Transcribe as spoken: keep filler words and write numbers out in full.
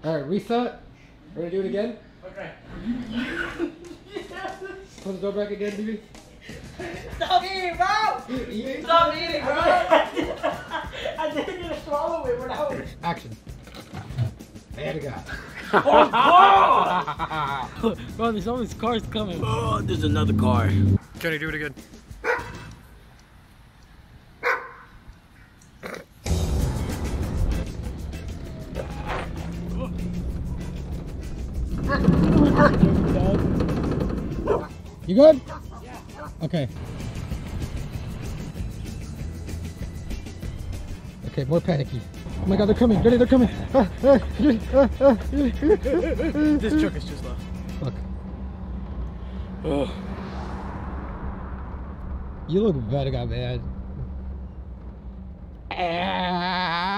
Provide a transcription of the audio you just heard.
Alright, reset. We're gonna do it again. Okay. Close the door back again, baby. Stop eating, bro! Stop eating, bro! I didn't get to swallow it without. Action. Bad guy. Oh, bro, there's always cars coming. Oh, there's another car. Johnny, do it again. You good? Yeah. Okay. Okay, more panicky. Oh my god, they're coming. Johnny, they're coming. Ah, ah, ah, ah. This truck is too slow. Look. Oh. You look very bad. Ah.